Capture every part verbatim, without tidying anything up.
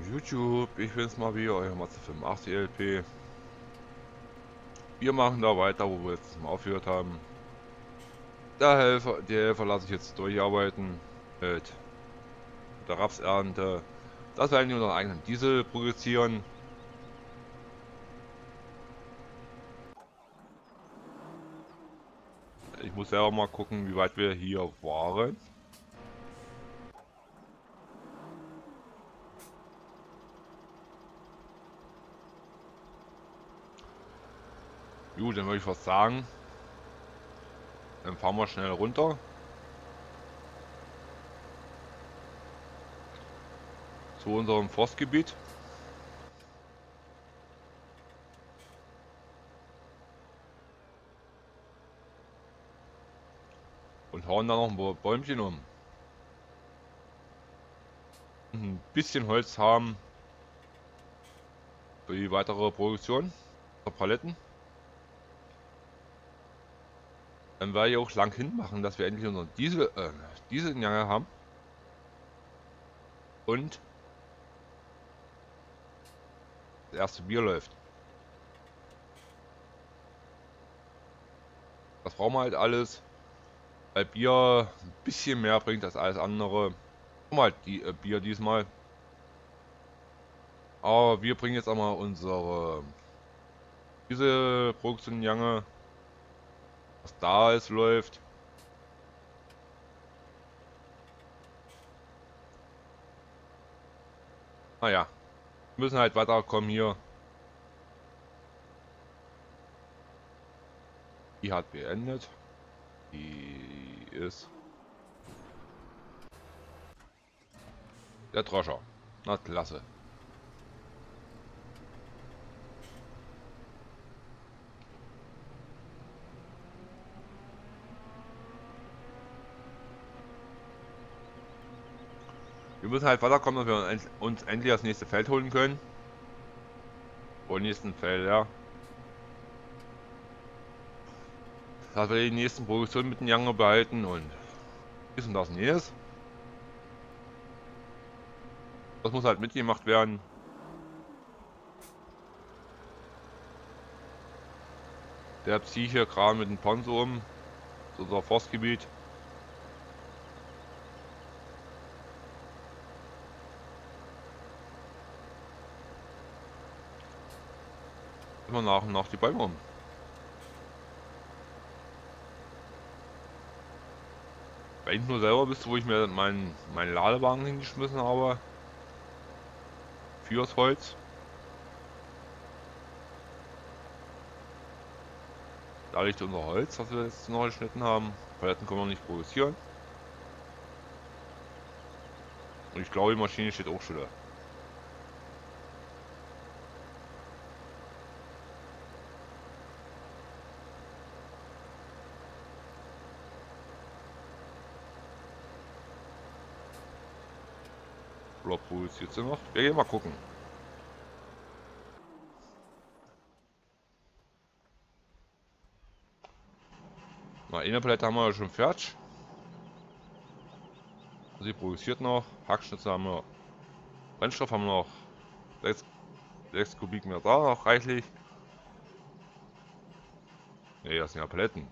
YouTube, ich bin's mal wieder, euer Matze fünfundachtzig L P. Wir machen da weiter, wo wir jetzt mal aufgehört haben. Der Helfer, die Helfer lasse ich jetzt durcharbeiten mit der Rapsernte. Das werden wir unseren eigenen Diesel produzieren. Ich muss selber mal gucken, wie weit wir hier waren. Gut, dann würde ich fast sagen, dann fahren wir schnell runter. Zu unserem Forstgebiet. Und hauen da noch ein Bäumchen um. Und ein bisschen Holz haben für die weitere Produktion der Paletten. Dann werde ich auch lang hin machen, dass wir endlich unseren Diesel, äh, Dieseljange haben. Und das erste Bier läuft. Das brauchen wir halt alles, weil Bier ein bisschen mehr bringt als alles andere. Brauchen wir halt die äh, Bier diesmal. Aber wir bringen jetzt einmal unsere Dieselproduktion Jange. Was da ist, läuft. Naja, wir müssen halt weiterkommen hier. Die hat beendet. Die ist der Droscher. Na klasse. Wir müssen halt weiterkommen, dass wir uns endlich das nächste Feld holen können. Oder nächsten Feld, ja. Dass wir die nächsten Produktionen mit den Jange behalten und dies und das und jenes. Das muss halt mitgemacht werden. Der zieht hier gerade mit dem Ponzo um. Das ist unser Forstgebiet. Immer nach und nach die Bäume um. Wenn ich nur selber bist, wo ich mir meinen mein Ladewagen hingeschmissen habe. Fürs Holz. Da liegt unser Holz, was wir jetzt noch geschnitten haben. Paletten können wir nicht produzieren. Und ich glaube, die Maschine steht auch schon da. Oder produziert sie noch? Wir gehen mal gucken. Na, eine Palette haben wir schon fertig. Sie produziert noch. Hackschnitzel haben wir. Brennstoff haben wir noch. sechs Kubikmeter da noch reichlich. Ne, das sind ja Paletten.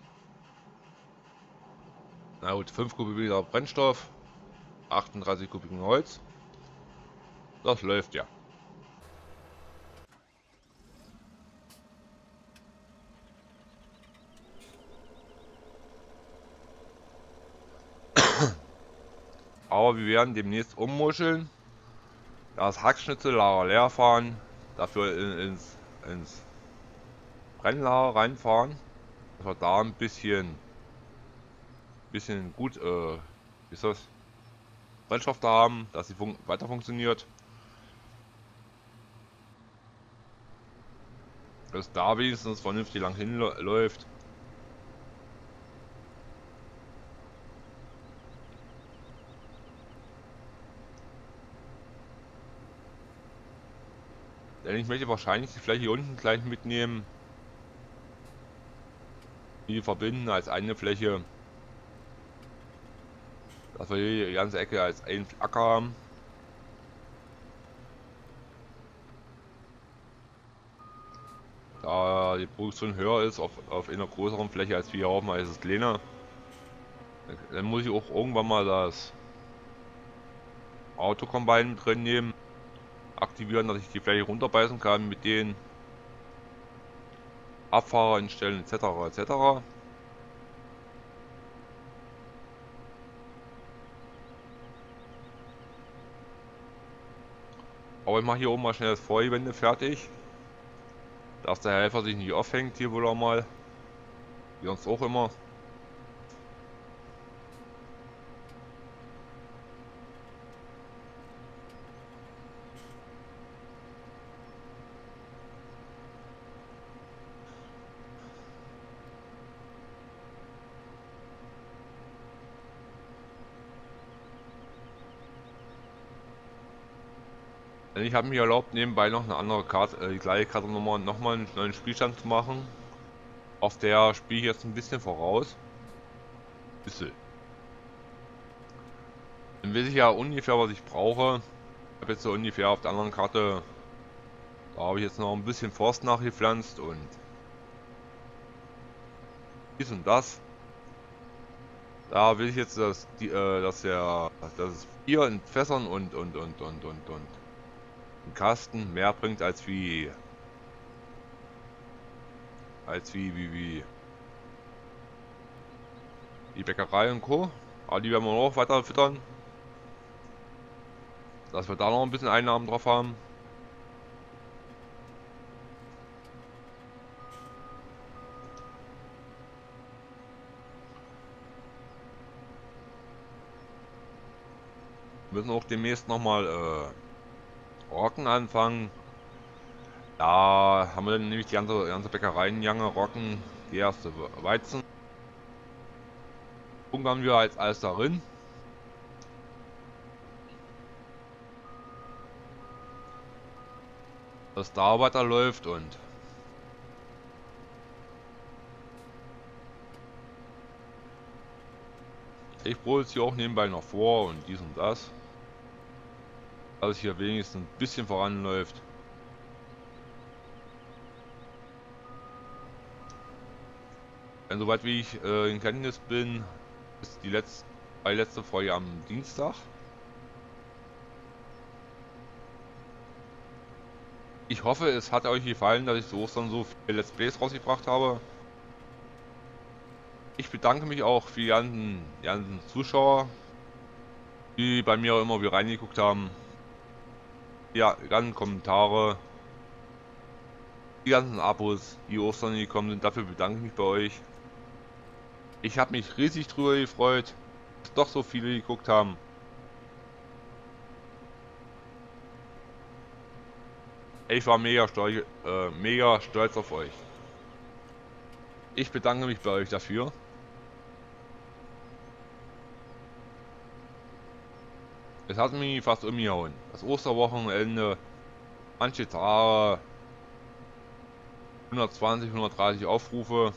Na gut, fünf Kubikmeter Brennstoff. achtunddreißig Kubikmeter Holz. Das läuft ja. Aber wir werden demnächst ummuscheln, das Hackschnitzellager leer fahren, dafür in, ins, ins Brennlager reinfahren, dass wir da ein bisschen, bisschen gut, äh, wie ist das, Brennstoff da haben, dass sie fun weiter funktioniert. Dass da wenigstens vernünftig lang hinläuft. Denn ich möchte wahrscheinlich die Fläche hier unten gleich mitnehmen. Die verbinden als eine Fläche. Dass wir hier die ganze Ecke als einen Acker haben. Da die Produktion höher ist auf, auf einer größeren Fläche als wir haben, als es kleiner. Dann muss ich auch irgendwann mal das Autocombine drin nehmen, aktivieren, dass ich die Fläche runterbeißen kann mit den Abfahrer instellen et cetera et cetera. Aber ich mache hier oben mal schnell das Vorgewende fertig, dass der Helfer sich nicht aufhängt hier wohl auch mal, wie sonst auch immer. Denn ich habe mir erlaubt, nebenbei noch eine andere Karte, äh, die gleiche Karte nochmal noch mal einen neuen Spielstand zu machen. Auf der spiele ich jetzt ein bisschen voraus. Bisschen. Dann weiß ich ja ungefähr, was ich brauche. Ich habe jetzt so ungefähr auf der anderen Karte, da habe ich jetzt noch ein bisschen Forst nachgepflanzt und dies und das. Da will ich jetzt, dass die, äh, dass der, dass es Bier in Fässern und und und und und und im Kasten mehr bringt als wie als wie wie wie die Bäckerei und Co. Aber die werden wir noch weiter füttern, dass wir da noch ein bisschen Einnahmen drauf haben. Wir müssen auch demnächst nochmal äh, Rocken anfangen. Da haben wir dann nämlich die ganze, ganze Bäckerei in Jange Rocken, die erste Weizen. Bunkern wir als alles darin. Dass da weiterläuft und ich produziere auch nebenbei noch vor und dies und das. Dass es hier wenigstens ein bisschen voranläuft. Denn soweit wie ich äh, in Kenntnis bin, ist die letzte, die letzte Folge am Dienstag. Ich hoffe, es hat euch gefallen, dass ich zu Ostern so viele Let's Plays rausgebracht habe. Ich bedanke mich auch für die ganzen, die ganzen Zuschauer, die bei mir immer wieder reingeguckt haben. Ja, die ganzen Kommentare, die ganzen Abos, die Ostern gekommen sind. Dafür bedanke ich mich bei euch. Ich habe mich riesig drüber gefreut, dass doch so viele geguckt haben. Ich war mega stolz, äh, mega stolz auf euch. Ich bedanke mich bei euch dafür. Es hat mich fast umgehauen. Das Osterwochenende, manche Tage, hundertzwanzig, hundertdreißig Aufrufe.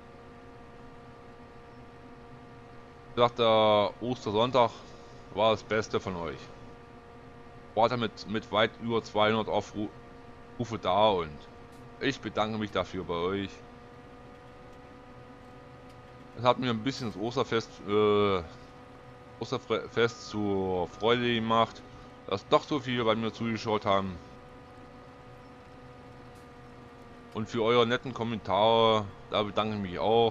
Ich sagte, der Ostersonntag war das Beste von euch. War damit mit weit über zweihundert Aufrufe da und ich bedanke mich dafür bei euch. Es hat mir ein bisschen das Osterfest, äh, Osterfest zur Freude gemacht, dass doch so viele bei mir zugeschaut haben. Und für eure netten Kommentare, da bedanke ich mich auch.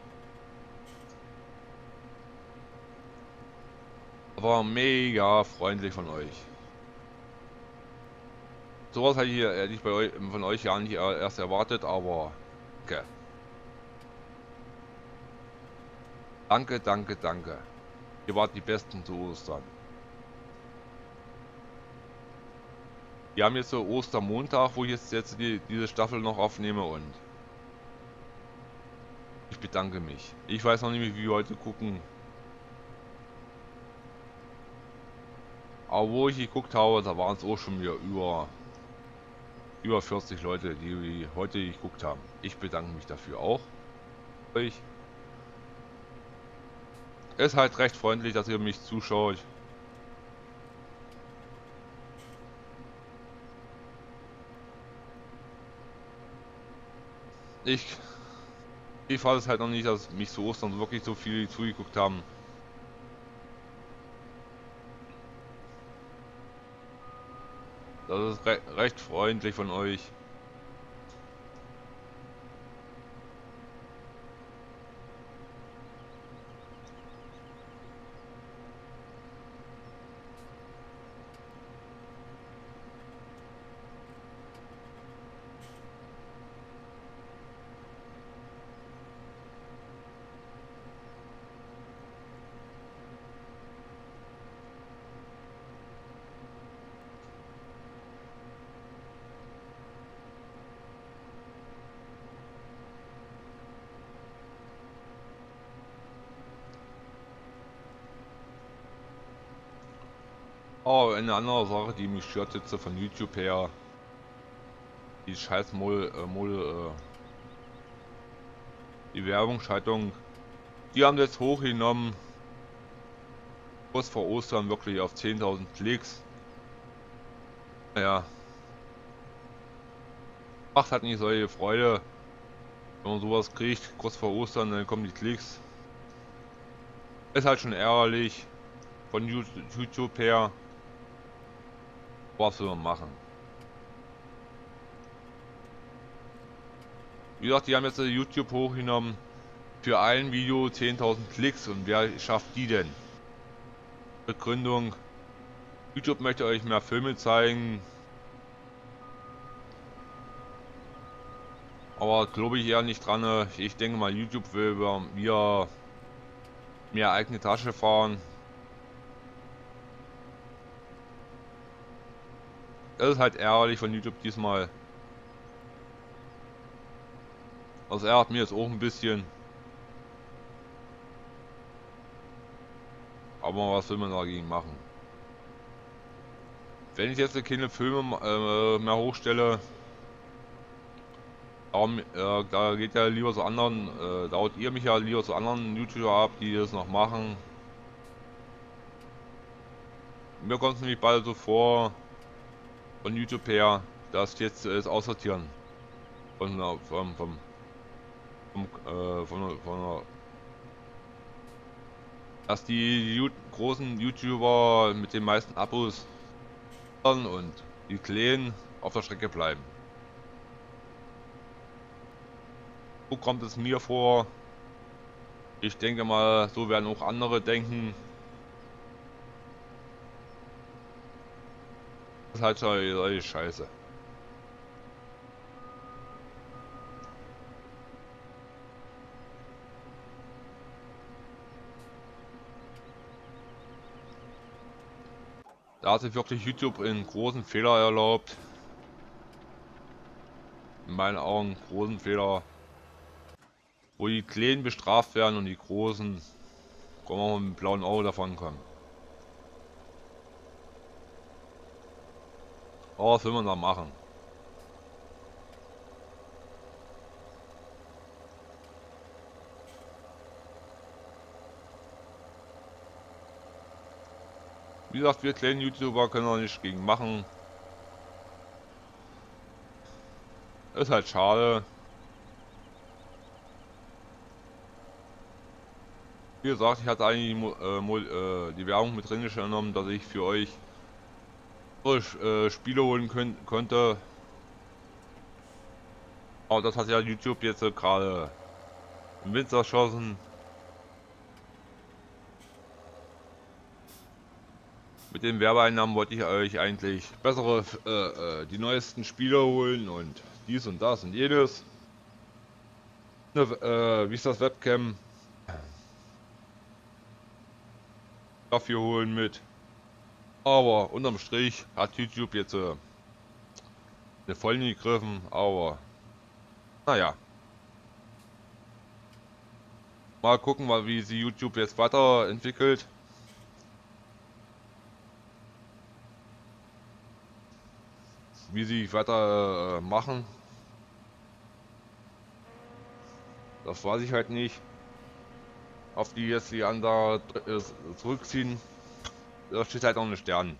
War mega freundlich von euch. Sowas hätte ich, hätte ich bei euch, von euch ja nicht erst erwartet, aber okay. Danke, danke, danke. Ihr wart die Besten zu Ostern. Wir haben jetzt so Ostermontag, wo ich jetzt, jetzt die, diese Staffel noch aufnehme und ich bedanke mich. Ich weiß noch nicht, wie wir heute gucken. Aber wo ich geguckt habe, da waren es auch schon wieder über, über vierzig Leute, die heute geguckt haben. Ich bedanke mich dafür auch. Euch. Ist halt recht freundlich, dass ihr mich zuschaut. Ich, ich weiß es halt noch nicht, dass mich zu Ostern wirklich so viele zugeguckt haben. Das ist re recht freundlich von euch. Oh, eine andere Sache, die mich stört jetzt so von YouTube her. Die scheiß Mol, äh, Mol, äh, die Werbungsschaltung. Die haben jetzt hochgenommen. Kurz vor Ostern wirklich auf zehntausend Klicks. Naja. Macht halt nicht solche Freude. Wenn man sowas kriegt, kurz vor Ostern, dann kommen die Klicks. Ist halt schon ärgerlich. Von YouTube her. Was will man machen? Wie gesagt, die haben jetzt YouTube hochgenommen. Für ein Video zehntausend Klicks. Und wer schafft die denn? Begründung. YouTube möchte euch mehr Filme zeigen. Aber glaube ich eher nicht dran. Ich denke mal, YouTube will über mir mehr eigene Tasche fahren. Das ist halt ärgerlich von YouTube diesmal. Also ärgert mir jetzt auch ein bisschen. Aber was will man dagegen machen? Wenn ich jetzt keine Filme äh, mehr hochstelle, darum, äh, da geht ja lieber zu anderen, äh, dauert ihr mich ja lieber zu anderen YouTuber ab, die das noch machen. Mir kommt es nämlich bald so vor, von YouTube her, dass jetzt äh, das Aussortieren von, äh, vom, vom, vom, äh, von, von, dass die You- großen YouTuber mit den meisten Abos und die kleinen auf der Strecke bleiben. So kommt es mir vor. Ich denke mal, so werden auch andere denken. Das ist halt solche Scheiße. Da hat sich wirklich YouTube einen großen Fehler erlaubt. In meinen Augen großen Fehler. Wo die Kleinen bestraft werden und die Großen kommen auch mit dem blauen Auge davon kommen. Aber was will man da machen? Wie gesagt, wir kleinen YouTuber können da nichts gegen machen. Ist halt schade. Wie gesagt, ich hatte eigentlich äh, die Werbung mit drin genommen, dass ich für euch äh, Spiele holen können, konnte. Aber das hat ja YouTube jetzt äh, gerade im Wind erschossen. Mit den Werbeeinnahmen wollte ich euch eigentlich bessere, äh, äh, die neuesten Spiele holen und dies und das und jenes. Ne, äh, wie ist das Webcam? Dafür holen mit. Aber unterm Strich hat YouTube jetzt äh, eine Vollen gegriffen, aber naja. Mal gucken, mal wie sie YouTube jetzt weiterentwickelt. Wie sie weiter äh, machen. Das weiß ich halt nicht. Auf die jetzt die anderen äh, zurückziehen. Da steht halt auch eine Stern.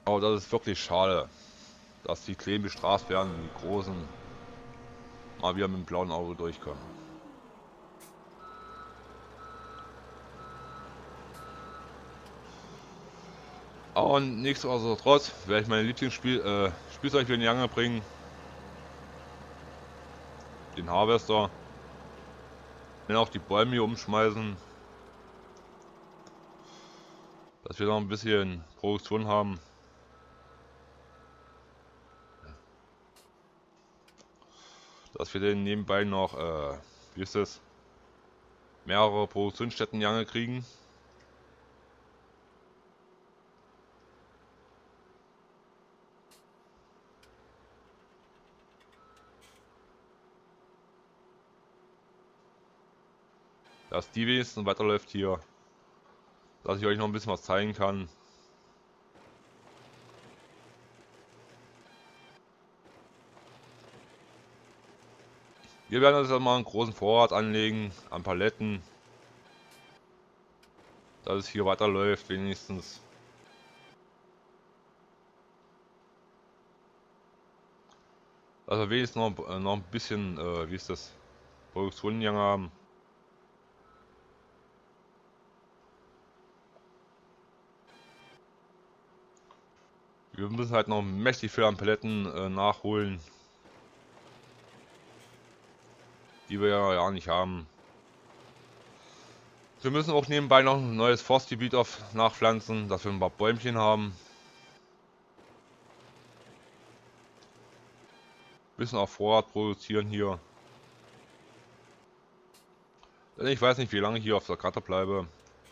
Aber das ist wirklich schade, dass die Kleinen bestraft werden und die Großen mal wieder mit dem blauen Auge durchkommen. Aber nichtsdestotrotz werde ich meine Lieblingsspiel äh, Spielzeug wieder in die Angel bringen. Den Harvester. Dann auch die Bäume hier umschmeißen. Dass wir noch ein bisschen Produktion haben. Dass wir den nebenbei noch, äh, wie ist das, mehrere Produktionsstätten in die Angel kriegen. Dass die wenigstens weiterläuft hier. Dass ich euch noch ein bisschen was zeigen kann. Wir werden uns dann mal einen großen Vorrat anlegen an Paletten. Dass es hier weiterläuft wenigstens. Dass wir wenigstens noch, äh, noch ein bisschen, äh, wie ist das, Produktion in die Angel haben. Wir müssen halt noch mächtig viel an Paletten äh, nachholen, die wir ja, ja nicht haben. Wir müssen auch nebenbei noch ein neues Forstgebiet auf nachpflanzen, dass wir ein paar Bäumchen haben. Bisschen auf Vorrat produzieren hier. Denn ich weiß nicht, wie lange ich hier auf der Karte bleibe.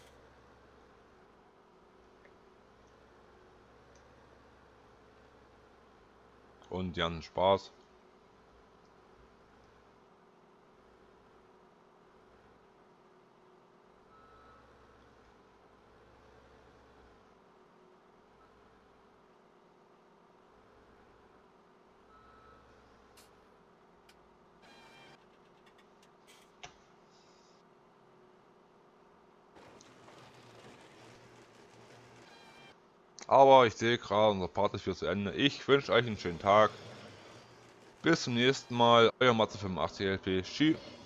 Und ja, Spaß. Aber ich sehe gerade, unser Part ist wieder zu Ende. Ich wünsche euch einen schönen Tag. Bis zum nächsten Mal. Euer Matze fünfundachtzig L P. Tschüss.